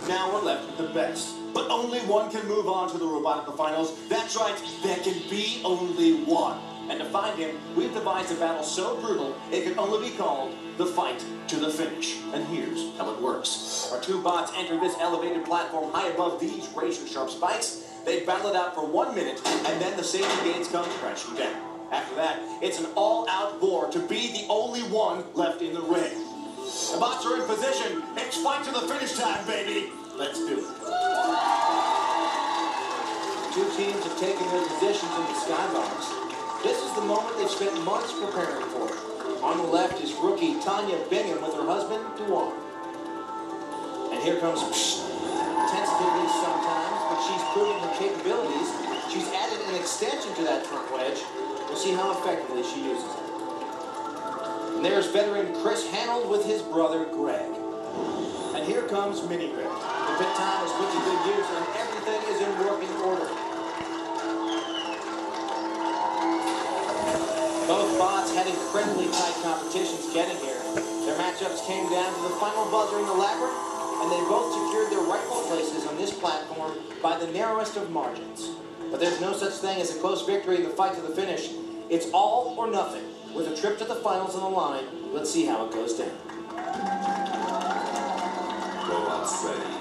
Now we're left with the best. But only one can move on to the Robotica Finals. That's right, there can be only one. And to find him, we've devised a battle so brutal, it can only be called the fight to the finish. And here's how it works. Our two bots enter this elevated platform high above these razor-sharp spikes. They battle it out for 1 minute, and then the safety gates come crashing down. After that, it's an all-out war to be the only one left in the ring. The bots are in position. It's fight to the finish time, baby. Let's do it. Two teams have taken their positions in the skybox. This is the moment they've spent months preparing for. On the left is rookie Tanya Bingham with her husband, Duan. And here comes tentatively sometimes, but she's proving her capabilities. She's added an extension to that front wedge. We'll see how effectively she uses it. And there's veteran Chris Hanold with his brother, Greg. And here comes Mini Rip. The pit time is put to good use, and everything is in working order. Both bots had incredibly tight competitions getting here. Their matchups came down to the final buzzer in the labyrinth, and they both secured their rightful places on this platform by the narrowest of margins. But there's no such thing as a close victory in the fight to the finish. It's all or nothing. With a trip to the finals on the line, let's see how it goes down. Robots ready.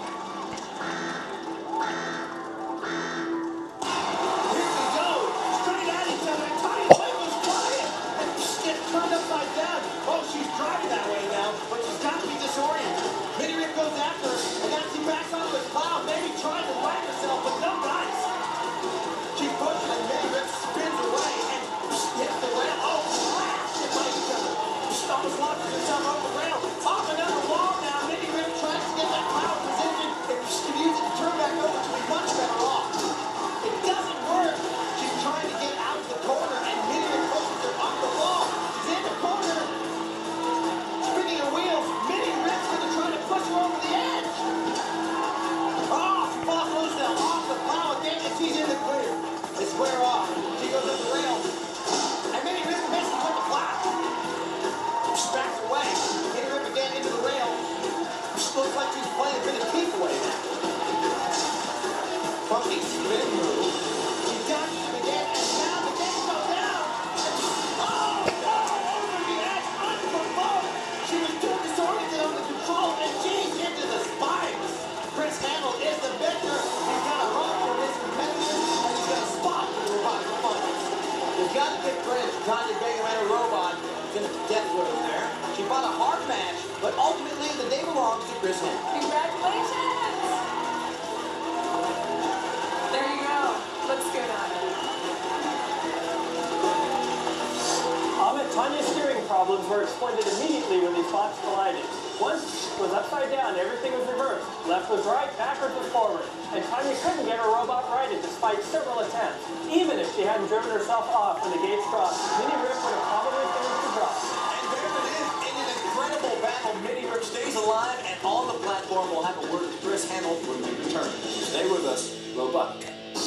Looks like she's playing a bit of keep away now. Funky spin move. She ducks him again, and now the game goes down. Oh, no! Over the edge, unprovoked. She was too disoriented on the control, and she's into the spikes. Chris Hanold is the victor. He's got a run for his competitors, and he's got a spot for the Robotica Finals. You've got to give credit to Tanya Bingham and a robot. She's in a death row there. She fought a hard match, but ultimately the day belongs to Chris Hanold. Congratulations! There you go. Looks good on it. Tanya's steering problems were exploited immediately when these bots collided. One was upside down, everything was reversed. Left was right, backwards was forward. And Tanya couldn't get her robot righted despite several attempts. Even if she hadn't driven herself off when the gates dropped, Mini Rip would have probably finished the drop. And there it is, in an incredible battle, Mini Rip stays alive, and on the platform we'll have a word with Chris Hanold when we return. Stay with us, Robotica.